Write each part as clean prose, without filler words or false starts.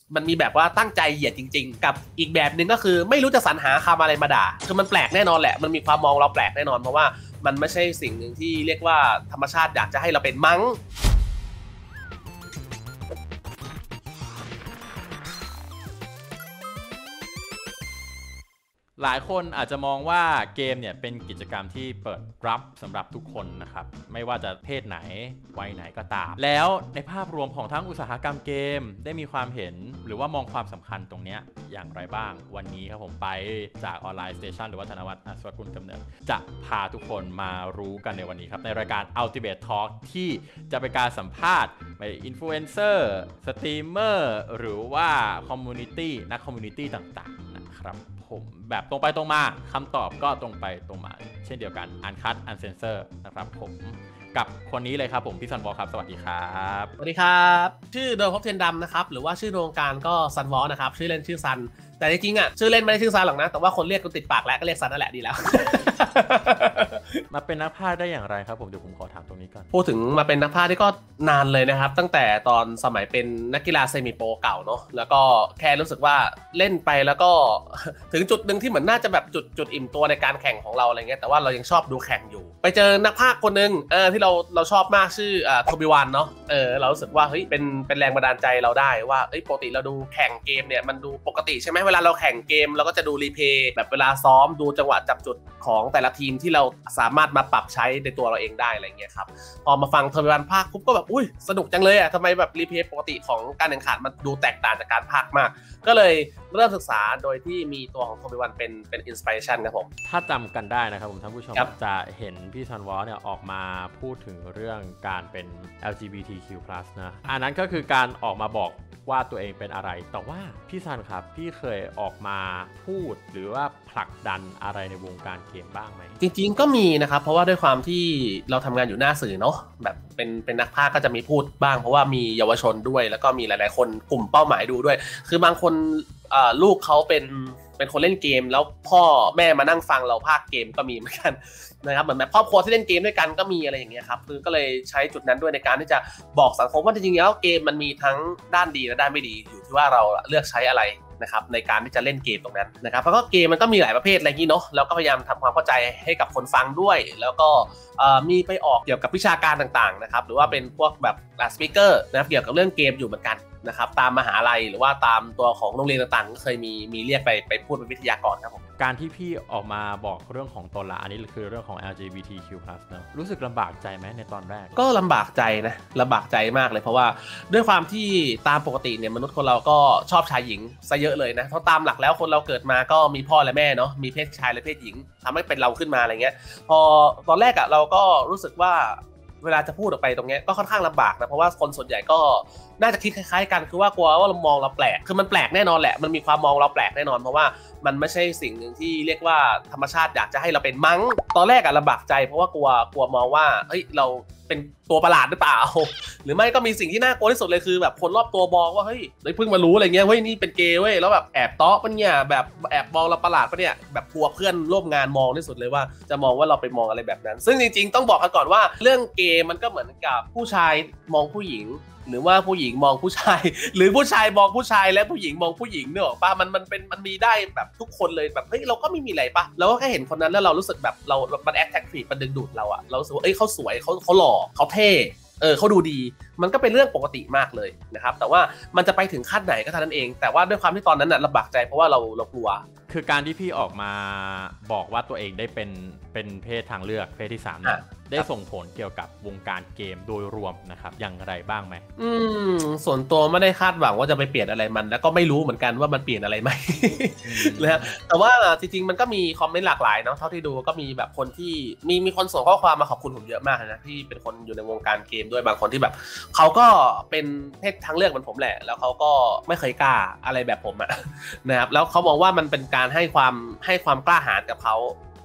มันมีแบบว่าตั้งใจเหยียดจริงๆกับอีกแบบหนึ่งก็คือไม่รู้จะสรรหาคำอะไรมาด่าคือมันแปลกแน่นอนแหละมันมีความมองเราแปลกแน่นอนเพราะว่ามันไม่ใช่สิ่งหนึ่งที่เรียกว่าธรรมชาติอยากจะให้เราเป็นมั้งหลายคนอาจจะมองว่าเกมเนี่ยเป็นกิจกรรมที่เปิดรับสำหรับทุกคนนะครับไม่ว่าจะเพศไหนวัยไหนก็ตามแล้วในภาพรวมของทั้งอุตสาหกรรมเกมได้มีความเห็นหรือว่ามองความสำคัญตรงนี้อย่างไรบ้างวันนี้ครับผมไปจากออนไลน์สเตชันหรือว่าธนวัฒน์อัศวกุลกำเนิดจะพาทุกคนมารู้กันในวันนี้ครับในรายการ Ultimate Talk ที่จะเป็นการสัมภาษณ์ไปอินฟลูเอนเซอร์สตรีมเมอร์หรือว่าคอมมูนิตี้นักคอมมูนิตี้ต่างๆนะครับผมแบบตรงไปตรงมาคำตอบก็ตรงไปตรงมาเช่นเดียวกันอันคัทอันเซนเซอร์นะครับผมกับคนนี้เลยครับผมพี่ซันวอลครับสวัสดีครับสวัสดีครับชื่อโดยพบเทนดำนะครับหรือว่าชื่อในวงการก็ซันวอลนะครับชื่อเล่นชื่อซันแต่จริงๆอ่ะชื่อเล่นไม่ได้ชื่อซันหรอกนะแต่ว่าคนเรียกกูติดปากแล้วก็เรียกซันนั่นแหละดีแล้วมาเป็นนักพากย์ได้อย่างไรครับผมเดี๋ยวผมขอถามตรงนี้ก่อนพูดถึงมาเป็นนักพากย์ที่ก็นานเลยนะครับตั้งแต่ตอนสมัยเป็นนักกีฬาเซมิโปรเก่าเนาะแล้วก็แค่รู้สึกว่าเล่นไปแล้วก็ถึงจุดหนึ่งที่เหมือนน่าจะแบบจุดอิ่มตัวในการแข่งของเราอะไรเงี้ยแต่ว่าเรายังชอบดูแข่งอยู่ไปเจอนักพากย์คนนึงที่เราชอบมากชื่อโทบิวันเนาะเรารู้สึกว่าเฮ้ยเป็นแรงบันดาลใจเราได้ว่าปกติเราดูแข่งเกมเนี่ยมันดูปกติใช่ไหมเวลาเราแข่งเกมเราก็จะดูรีเพย์แบบเวลาซ้อมดูจังหวะจับจุดของแต่ละทีมที่เราสามารถมาปรับใช้ในตัวเราเองได้อะไรเงี้ยครับพอมาฟังโทบิวันพากย์ปุ๊บก็แบบอุ้ยสนุกจังเลยอ่ะทำไมแบบรีเพย์ปกติของการแข่งขันมันดูแตกต่างจากการพากย์มากก็เลยเริ่มศึกษาโดยที่มีตัวของโทบิวันเป็นอินสปิเรชันครับผมถ้าจำกันได้นะครับผมท่านผู้ชมจะเห็นพี่ซันวอลเนี่ยออกมาพูดถึงเรื่องการเป็น LGBTQ+ นะอันนั้นก็คือการออกมาบอกว่าตัวเองเป็นอะไรแต่ว่าพี่ซันครับพี่เคยออกมาพูดหรือว่าผลักดันอะไรในวงการเกมบ้างไหมจริงๆก็มีนะครับเพราะว่าด้วยความที่เราทำงานอยู่หน้าสื่อเนาะแบบเป็นนักพากย์ก็จะมีพูดบ้างเพราะว่ามีเยาวชนด้วยแล้วก็มีหลายๆคนกลุ่มเป้าหมายดูด้วยคือบางคนลูกเขาเป็นคนเล่นเกมแล้วพ่อแม่มานั่งฟังเราพากย์เกมก็มีเหมือนกันนะครับเหมือนแบบครอบครัวที่เล่นเกมด้วยกันก็มีอะไรอย่างเงี้ยครับคือก็เลยใช้จุดนั้นด้วยในการที่จะบอกสังคมว่าจริงๆแล้วเกมมันมีทั้งด้านดีและด้านไม่ดีอยู่ที่ว่าเราเลือกใช้อะไรนะครับในการที่จะเล่นเกมตรงนั้นนะครับแล้วก็เกมมันก็มีหลายประเภทอะไรอย่างนี้เนาะแล้วก็พยายามทำความเข้าใจให้กับคนฟังด้วยแล้วก็มีไปออกเกี่ยวกับวิชาการต่างๆนะครับหรือว่าเป็นพวกแบบสปีกเกอร์นะครับเกี่ยวกับเรื่องเกมอยู่เหมือนกันนะครับตามมหาลัยหรือว่าตามตัวของโรงเรียนต่างๆก็เคยมีเรียกไปพูดเป็นวิทยากรครับผมการที่พี่ออกมาบอกเรื่องของตนละอันนี้คือเรื่องของ LGBTQ+ นะรู้สึกลำบากใจไหมในตอนแรกก็ลำบากใจนะลำบากใจมากเลยเพราะว่าด้วยความที่ตามปกติเนี่ยมนุษย์คนเราก็ชอบชายหญิงซะเยอะเลยนะเพราะตามหลักแล้วคนเราเกิดมาก็มีพ่อและแม่เนาะมีเพศชายและเพศหญิงทำให้เป็นเราขึ้นมาอะไรเงี้ยพอตอนแรกอะเราก็รู้สึกว่าเวลาจะพูดออกไปตรงนี้ก็ค่อนข้างลำบากนะเพราะว่าคนส่วนใหญ่ก็น่าจะคิดคล้ายๆกันคือว่ากลัวว่าเรามองเราแปลกคือมันแปลกแน่นอนแหละมันมีความมองเราแปลกแน่นอนเพราะว่ามันไม่ใช่สิ่งหนึ่งที่เรียกว่าธรรมชาติอยากจะให้เราเป็นมั้งตอนแรกอะลำบากใจเพราะว่ากลัวมองว่าเฮ้ยเราเป็นตัวประหลาดหรือเปล่าหรือไม่ก็มีสิ่งที่น่ากลัวที่สุดเลยคือแบบคนรอบตัวมองว่าเฮ้ยเพิ่งมารู้อะไรเงี้ยเฮ้ยนี่เป็นเกย์เว้ยแล้วแบบแอบเตาะปะเนี่ยแบบแอบมองเราประหลาดปะเนี่ยแบบกลัวเพื่อนร่วมงานมองที่สุดเลยว่าจะมองว่าเราไปมองอะไรแบบนั้นซึ่งจริงๆต้องบอกกันก่อนว่าเรื่องเกย์มันก็เหมือนกับผู้ชายมองผู้หญิงหรือว่าผู้หญิงมองผู้ชายหรือผู้ชายมองผู้ชายและผู้หญิงมองผู้หญิงเนี่ยหรอป่ะมันมีได้แบบทุกคนเลยแบบเฮ้ยเราก็ไม่มีอะไรป่ะเราก็แค่เห็นคนนั้นแล้วเรารู้สึกแบบมันแอคแท็กทีฟมันดึงดูดเราอะเรารู้สึกว่าเอ้ยเขาสวยเขาหล่อเขาเท่เขาดูดีมันก็เป็นเรื่องปกติมากเลยนะครับแต่ว่ามันจะไปถึงขั้นไหนก็เท่านั้นเองแต่ว่าด้วยความที่ตอนนั้นน่ะลำบากใจเพราะว่าเรากลัวคือการที่พี่ออกมาบอกว่าตัวเองได้เป็นเพศทางเลือกเพศที่3เนี่ยได้ส่งผลเกี่ยวกับวงการเกมโดยรวมนะครับอย่างไรบ้างไหมส่วนตัวไม่ได้คาดหวังว่าจะไปเปลี่ยนอะไรมันแล้วก็ไม่รู้เหมือนกันว่ามันเปลี่ยนอะไรไหมนะแต่ว่าจริงๆมันก็มีคอมเมนต์หลากหลายเนาะเท่าที่ดูก็มีแบบคนที่มีคนส่งข้อความมาขอบคุณผมเยอะมากนะที่เป็นคนอยู่ในวงการเกมด้วยบางคนที่แบบเขาก็เป็นเพศทางเลือกเหมือนผมแหละแล้วเขาก็ไม่เคยกล้าอะไรแบบผมนะครับแล้วเขามองว่ามันเป็นการให้ความกล้าหาญกับเขา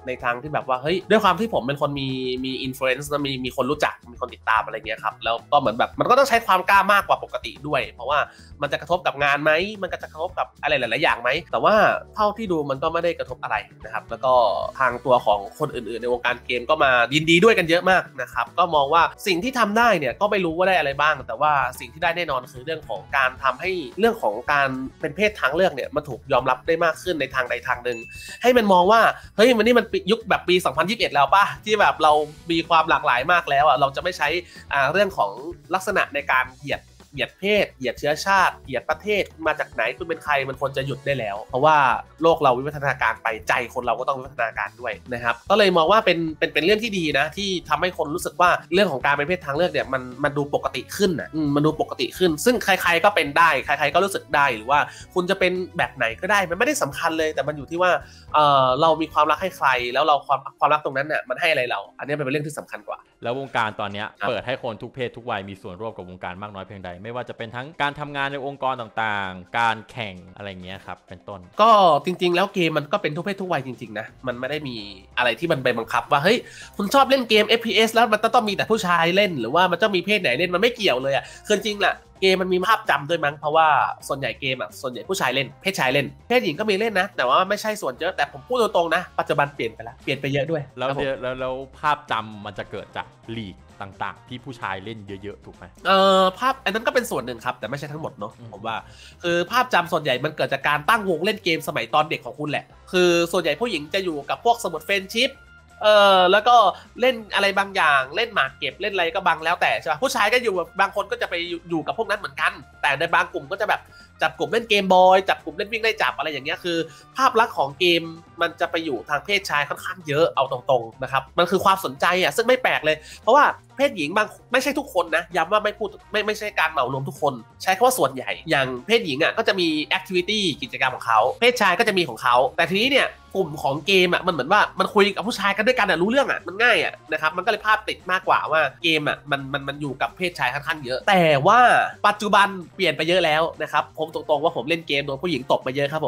ในทางที่แบบว่าเฮ้ยด้วยความที่ผมเป็นคนมีอินฟลูเอนซ์นะมีคนรู้จักมีคนติดตามอะไรเงี้ยครับแล้วก็เหมือนแบบมันก็ต้องใช้ความกล้ามากกว่าปกติด้วยเพราะว่ามันจะกระทบกับงานไหมมันก็จะกระทบกับอะไรหลายๆอย่างไหมแต่ว่าเท่าที่ดูมันก็ไม่ได้กระทบอะไรนะครับแล้วก็ทางตัวของคนอื่นๆในวงการเกมก็มายินดีด้วยกันเยอะมากนะครับก็มองว่าสิ่งที่ทำได้เนี่ยก็ไม่รู้ว่าได้อะไรบ้างแต่ว่าสิ่งที่ได้แน่นอนคือเรื่องของการทำให้เรื่องของการเป็นเพศทางเลือกเนี่ยมันถูกยอมรับได้มากขึ้นในทางใดทางหนึ่งให้มันมองว่าเฮ้ยมันนี่มันยุคแบบปี2021แล้วป่ะที่แบบเรามีความหลากหลายมากแล้วอ่ะเราจะไม่ใช้เรื่องของลักษณะในการเหยียดเพศเหยียดเชื้อชาติเหยียดประเทศมาจากไหนคุณเป็นใครมันควรจะหยุดได้แล้วเพราะว่าโลกเราวิวัฒนาการไปใจคนเราก็ต้องวิวัฒนาการด้วยนะครับก็เลยมองว่าเป็นเรื่องที่ดีนะที่ทำให้คนรู้สึกว่าเรื่องของการเป็นเพศทางเลือกเนี่ยมันดูปกติขึ้นนะมันดูปกติขึ้นซึ่งใครๆก็เป็นได้ใครๆก็รู้สึกได้หรือว่าคุณจะเป็นแบบไหนก็ได้มันไม่ได้สำคัญเลยแต่มันอยู่ที่ว่าเรามีความรักให้ใครแล้วเราความรักตรงนั้นน่ะมันให้อะไรเราอันนี้เป็นเรื่องที่สำคัญกว่าแล้ววงการตอนนี้เปิดให้คนทุกเพศทุกวัยมีส่วนร่วมกับวงการมากน้อยเพียงใดไม่ว่าจะเป็นทั้งการทำงานในองค์กรต่างๆการแข่งอะไรเงี้ยครับเป็นต้นก็จริงๆแล้วเกมมันก็เป็นทุกเพศทุกวัยจริงๆนะมันไม่ได้มีอะไรที่มันไปบังคับว่าเฮ้ยคุณชอบเล่นเกม FPS แล้วมันต้องมีแต่ผู้ชายเล่นหรือว่ามันต้องมีเพศไหนเล่นมันไม่เกี่ยวเลยอ่ะคือจริงแหละเกมมันมีภาพจำด้วยมั้งเพราะว่าส่วนใหญ่เกมอ่ะส่วนใหญ่ผู้ชายเล่นเพศชายเล่นเพศหญิงก็มีเล่นนะแต่ว่าไม่ใช่ส่วนเยอะแต่ผมพูดตรงๆนะปัจจุบันเปลี่ยนไปแล้วเปลี่ยนไปเยอะด้วยแล้วภาพจำมันจะเกิดจากลีกต่างๆที่ผู้ชายเล่นเยอะๆถูกไหมภาพอันนั้นก็เป็นส่วนหนึ่งครับแต่ไม่ใช่ทั้งหมดเนาะผมว่าคือภาพจำส่วนใหญ่มันเกิดจากการตั้งวงเล่นเกมสมัยตอนเด็กของคุณแหละคือส่วนใหญ่ผู้หญิงจะอยู่กับพวกสมุดเฟรนชิพแล้วก็เล่นอะไรบางอย่างเล่นหมากเก็บเล่นอะไรก็บางแล้วแต่ใช่ป่ะผู้ชายก็อยู่บางคนก็จะไปอยู่กับพวกนั้นเหมือนกันแต่ในบางกลุ่มก็จะแบบจับกลุ่มเล่นเกมบอยจับกลุ่มเล่นวิ่งไล่จับอะไรอย่างเงี้ยคือภาพลักษณ์ของเกมมันจะไปอยู่ทางเพศชายค่อนข้างเยอะเอาตรงๆนะครับมันคือความสนใจอ่ะซึ่งไม่แปลกเลยเพราะว่าเพศหญิงบางไม่ใช่ทุกคนนะย้ำว่าไม่พูดไม่ใช่การเหมารวมทุกคนใช้คำว่าส่วนใหญ่อย่างเพศหญิงอ่ะก็จะมีแอคทิวิตี้กิจกรรมของเขาเพศชายก็จะมีของเขาแต่ทีนี้เนี่ยกลุ่มของเกมอ่ะมันเหมือนว่ามันคุยกับผู้ชายกันด้วยกันอ่ะรู้เรื่องอ่ะมันง่ายอ่ะนะครับมันก็เลยภาพติดมากกว่าว่าเกมอ่ะมันอยู่กับเพศชายค่อนข้างเยอะแต่ว่าปัจจุบันเปลี่ยนไปเยอะแล้วนะครับผมตรงๆว่าผมเล่นเกมโดนผู้หญิงตบมาเยอะครับผม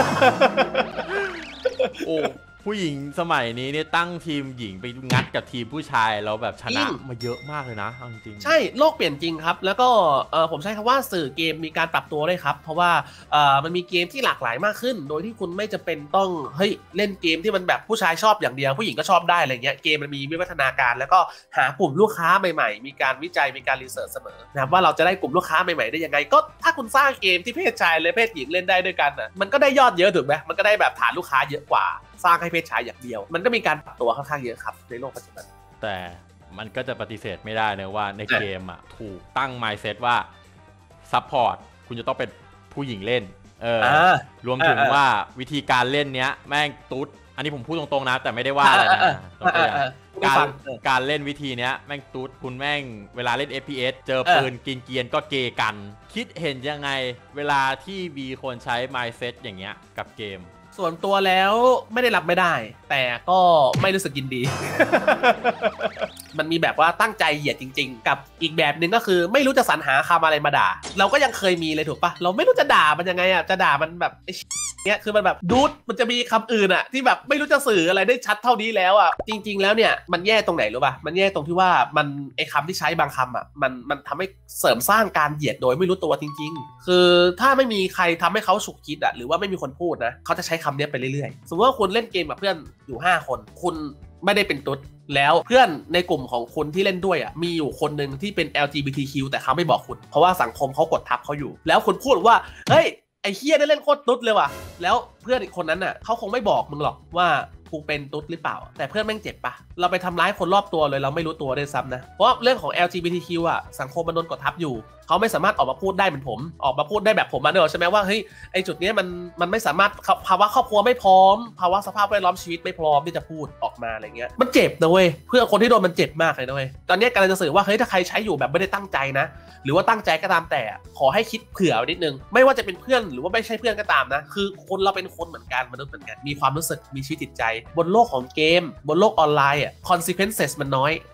โอ้ผู้หญิงสมัยนี้เนี่ยตั้งทีมหญิงไปงัดกับทีมผู้ชายแล้วแบบชนะมาเยอะมากเลยนะจริงใช่โลกเปลี่ยนจริงครับแล้วก็ผมใช้คำว่าสื่อเกมมีการปรับตัวด้วยครับเพราะว่ามันมีเกมที่หลากหลายมากขึ้นโดยที่คุณไม่จำเป็นต้องเฮ้ยเล่นเกมที่มันแบบผู้ชายชอบอย่างเดียวผู้หญิงก็ชอบได้อะไรเงี้ยเกมมันมีวิวัฒนาการแล้วก็หากลุ่มลูกค้าใหม่ๆมีการวิจัยมีการรีเสิร์ชเสมอนะครับว่าเราจะได้กลุ่มลูกค้าใหม่ๆได้ยังไงก็ถ้าคุณสร้างเกมที่เพศชายและเพศหญิงเล่นได้ด้วยกันอ่ะมันก็ได้ยอดเยอะถูกไหมมันก็ได้แบบฐานลูกค้าเยอะกว่าสร้างให้เพศชายอย่างเดียวมันก็มีการปรับตัวค่อนข้างเยอะครับในโลกปัจจุบันแต่มันก็จะปฏิเสธไม่ได้นะว่าในเกมอ่ะถูกตั้ง mindset ว่าซัพพอร์ตคุณจะต้องเป็นผู้หญิงเล่นรวมถึงว่าวิธีการเล่นเนี้ยแม่งตุ๊ดอันนี้ผมพูดตรงๆนะแต่ไม่ได้ว่าอะไรนะการเล่นวิธีเนี้ยแม่งตุ๊ดคุณแม่งเวลาเล่น FPS เจอปืนกินเกียนก็เกกันคิดเห็นยังไงเวลาที่มีคนใช้ mindset อย่างเงี้ยกับเกมส่วนตัวแล้วไม่ได้รับไม่ได้แต่ก็ไม่รู้สึกยินดี มันมีแบบว่าตั้งใจเหยียดจริงๆกับอีกแบบนึงก็คือไม่รู้จะสรรหาคำอะไรมาด่าเราก็ยังเคยมีเลยถูกปะเราไม่รู้จะด่ามันยังไงอ่ะจะด่ามันแบบเนี้ยคือมันแบบดูดมันจะมีคำอื่นอ่ะที่แบบไม่รู้จะสื่ออะไรได้ชัดเท่านี้แล้วอ่ะจริงๆแล้วเนี่ยมันแย่ตรงไหนรู้ป่ะมันแย่ตรงที่ว่ามันไอ้คำที่ใช้บางคำอ่ะมันทำให้เสริมสร้างการเหยียดโดยไม่รู้ตัวจริงๆคือถ้าไม่มีใครทำให้เขาฉุกคิดอ่ะหรือว่าไม่มีคนพูดนะเขาจะใช้คำนี้ไปเรื่อยๆสมมติว่าคุณเล่นเกมกับเพื่อนอยู่5คนคุณไม่ได้เป็นตุ๊ดแล้วเพื่อนในกลุ่มของคุณที่เล่นด้วยอ่ะมีอยู่คนหนึ่งที่เป็น LGBTQ แต่เขาไม่บอกคุณเพราะว่าสังคมเขากดทับเขาอยู่แล้วคุณพูดว่าเฮ้ยไอ้เฮียได้เล่นโคตรตุ๊ดเลยว่ะแล้วเพื่อนอีกคนนั้นน่ะเขาคงไม่บอกมึงหรอกว่ากูเป็นตุ๊ดหรือเปล่าแต่เพื่อนแม่งเจ็บปะเราไปทำร้ายคนรอบตัวเลยเราไม่รู้ตัวด้วยซ้ำนะเพราะเรื่องของ LGBTQ อ่ะสังคมมันโดนกดทับอยู่เขาไม่สามารถออกมาพูดได้เหมือนผมออกมาพูดได้แบบผมมาเนอะใช่ไหมว่าเฮ้ยไอจุดนี้มันไม่สามารถภาวะครอบครัวไม่พร้อมภาวะสภาพแวดล้อมชีวิตไม่พร้อมที่จะพูดออกมาอะไรเงี้ยมันเจ็บนะเว้ยเพื่อคนที่โดนมันเจ็บมากเลยนะเว้ยตอนนี้กำลังจะสื่อว่าเฮ้ยถ้าใครใช้อยู่แบบไม่ได้ตั้งใจนะหรือว่าตั้งใจก็ตามแต่ขอให้คิดเผื่อนิดนึงไม่ว่าจะเป็นเพื่อนหรือว่าไม่ใช่เพื่อนก็ตามนะคือคนเราเป็นคนเหมือนกันมนุษย์เหมือนกันมีความรู้สึกมีชีวิตจิตใจบนโลกของเกมบนโลกออนไลน์อ่ะ consequences มันน้อย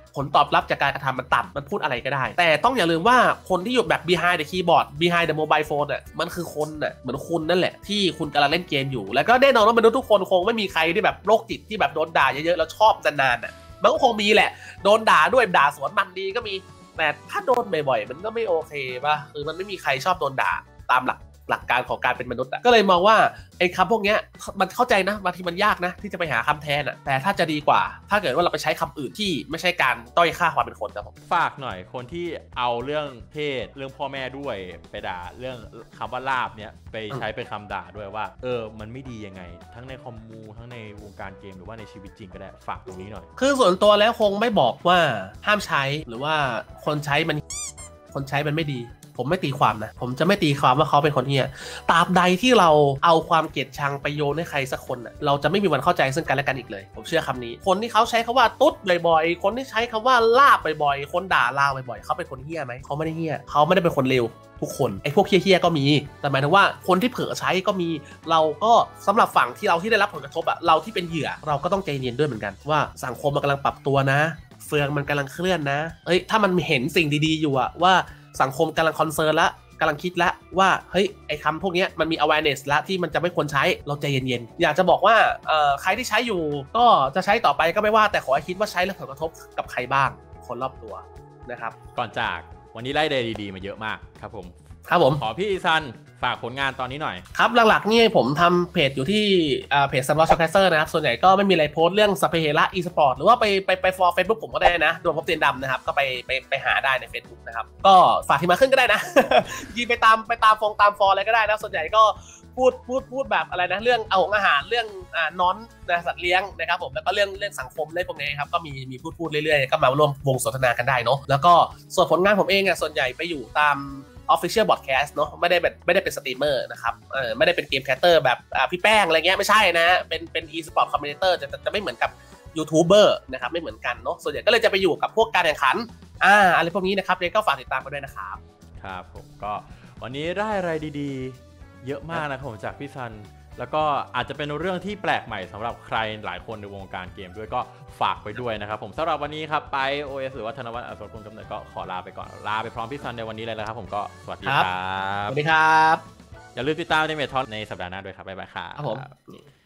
ผลตอบรับจากการกระทำมันต่ำมันพูดอะไรก็ได้แต่ต้องอย่าลืมว่าคนที่อยู่แบบ behind the keyboard behind the mobile phone มันคือคนเหมือนคุณนั่นแหละที่คุณกำลังเล่นเกมอยู่แล้วก็แน่นอนว่ามนุษย์ทุกคนคงไม่มีใครที่แบบโรคจิตที่แบบโดนด่าเยอะๆแล้วชอบนานๆมันก็คงมีแหละโดนด่าด้วยด่าสวนมันดีก็มีแต่ถ้าโดนบ่อยๆมันก็ไม่โอเคป่ะคือมันไม่มีใครชอบโดนด่าตามหลักการของการเป็นมนุษย์ก็เลยมองว่าไอ้คำพวกนี้มันเข้าใจนะบางทีมันยากนะที่จะไปหาคำแทนแต่ถ้าจะดีกว่าถ้าเกิดว่าเราไปใช้คำอื่นที่ไม่ใช่การต้อยค่าความเป็นคนครับผมฝากหน่อยคนที่เอาเรื่องเพศเรื่องพ่อแม่ด้วยไปด่าเรื่องคำว่าลาบเนี่ยไปใช้เป็นคำด่าด้วยว่ามันไม่ดียังไงทั้งในคอมมูทั้งในวงการเกมหรือว่าในชีวิตจริงก็ได้ฝากตรงนี้หน่อยคือส่วนตัวแล้วคงไม่บอกว่าห้ามใช้หรือว่าคนใช้มันไม่ดีผมไม่ตีความนะผมจะไม่ตีความว่าเขาเป็นคนเหี้ยตราบใดที่เราเอาความเกลียดชังไปโยนให้ใครสักคนเราจะไม่มีวันเข้าใจซึ่งกันและกันอีกเลยผมเชื่อคำนี้คนที่เขาใช้คำว่าตุ๊ดบ่อยๆคนที่ใช้คำว่าลาบบ่อยๆคนด่าลาวบ่อยๆเขาเป็นคนเหี้ยไหมเขาไม่ได้เหี้ยเขาไม่ได้เป็นคนเลวทุกคนไอ้พวกเหี้ยๆก็มีแต่หมายถึงว่าคนที่เผลอใช้ก็มีเราก็สำหรับฝั่งที่เราที่ได้รับผลกระทบเราที่เป็นเหยื่อเราก็ต้องใจเย็นด้วยเหมือนกันว่าสังคมมันกำลังปรับตัวนะเฟืองมันกำลังเคลื่อนนะถ้ามันเห็นสิ่งดีๆอยู่ว่าสังคมกำลังคอนเซิร์นละกำลังคิดแล้วว่าเฮ้ยไอ้คำพวกนี้มันมี awareness แล้วที่มันจะไม่ควรใช้เราใจเย็นๆอยากจะบอกว่าใครที่ใช้อยู่ก็จะใช้ต่อไปก็ไม่ว่าแต่ขอให้คิดว่าใช้แล้วผลกระทบกับใครบ้างคนรอบตัวนะครับก่อนจากวันนี้ไล่เดย์ดีๆมาเยอะมากครับผมขอพี่ซันฝากผลงานตอนนี้หน่อยครับหลักๆนี่ผมทำเพจอยู่ที่เพจ Sunwatch Showcaster นะครับส่วนใหญ่ก็ไม่มีอะไรโพสต์เรื่องสเปเฮระ e-sport หรือว่าไป for Facebook ผมก็ได้นะดวงพบเตียนดำนะครับก็ไปหาได้ใน Facebook นะครับก็ฝากทีมาขึ้นก็ได้นะยิงไปตามฟออะไรก็ได้นะส่วนใหญ่ก็พูดแบบอะไรนะเรื่องเอาของอาหารเรื่องน้อนนะสัตว์เลี้ยงนะครับผมแล้วก็เรื่องสังคมเรื่องพวกนี้ครับก็มีพูดเรื่อยๆก็มาร่วมวงสนทนากันได้เนาะแล้วก็ส่วนผลงานผมเองส่วนใหญ่ไปอยู่ตามOfficial Broadcast เนาะไม่ได้เป็นสตรีมเมอร์นะครับไม่ได้เป็นเกมแคสเตอร์แบบพี่แป้งอะไรเงี้ยไม่ใช่นะเป็น e-sport commentator จะไม่เหมือนกับยูทูบเบอร์นะครับไม่เหมือนกันเนาะส่วนใหญ่ก็เลยจะไปอยู่กับพวกการแข่งขันอะไรพวกนี้นะครับเลยก็ฝากติดตามกันด้วยนะครับครับผมก็วันนี้ได้อะไรดีๆเยอะมากนะครับผมจากพี่ซันแล้วก็อาจจะเป็นเรื่องที่แปลกใหม่สำหรับใครหลายคนในวงการเกมด้วยก็ฝากไปด้วยนะครับผมสำหรับวันนี้ครับไป OS หรือว่าธนวัฒน์อัศวคุณกำเนิดก็ขอลาไปก่อนลาไปพร้อมพี่ซันในวันนี้เลยนะครับผมก็สวัสดีครับสวัสดีครับอย่าลืมติดตามในเมททอนในสัปดาห์หน้าด้วยครับบ๊ายบายครับ